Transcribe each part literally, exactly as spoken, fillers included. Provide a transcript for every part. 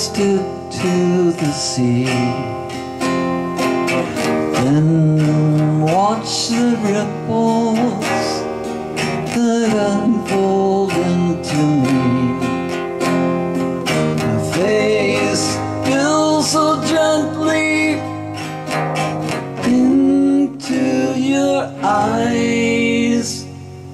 cast it to the sea, then watch the ripples that unfold into me. My face spills so gently into your eyes,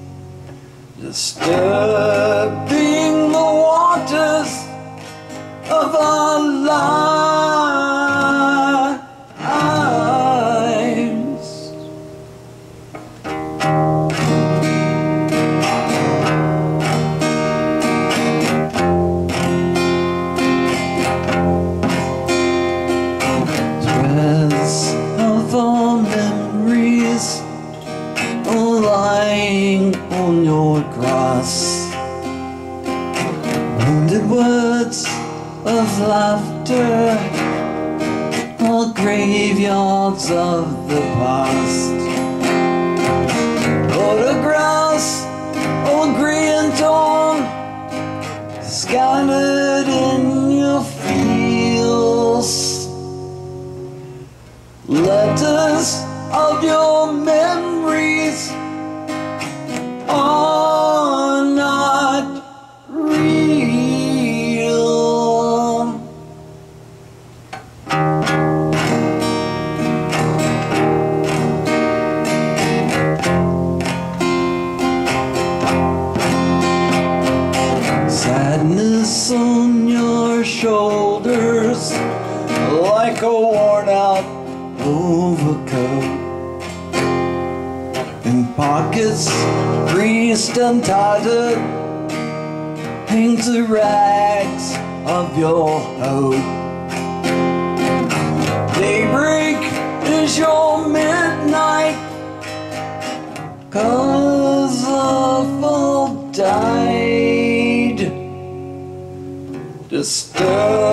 disturbing the waters of our lives. Threads of our memories are lying on your grass, wounded words of laughter are graveyards of the past. Photographs all grey and torn, scattered in your fields. Letters of your memories are not real. Sadness on your shoulders, like a worn out overcoat, in pockets creased and tattered hangs the rags of your hope. Daybreak is your midnight, 'cause of all died, disturbed